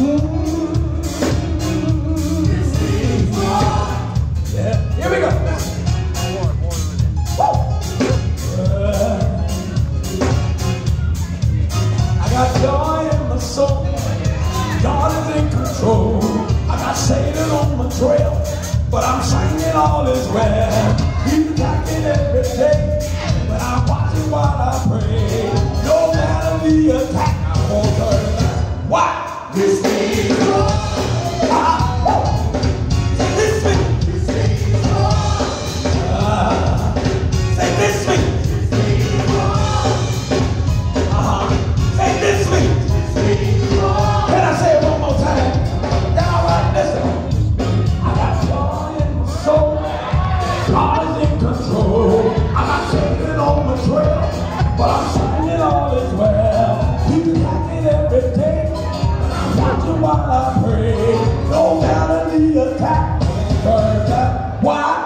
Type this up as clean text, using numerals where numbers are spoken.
Yeah, here we go. I got joy in my soul. God is in control. I got Satan on my trail, but I'm singing all is well. He's attacking every day, but I'm watching while I pray. No matter the attack, I won't turn back. Why? This means God is in control. I'm not taking on the trail, but I'm singing all is well. He's attacking every day, but I'm watching while I pray. No matter the attack, turn back. Why?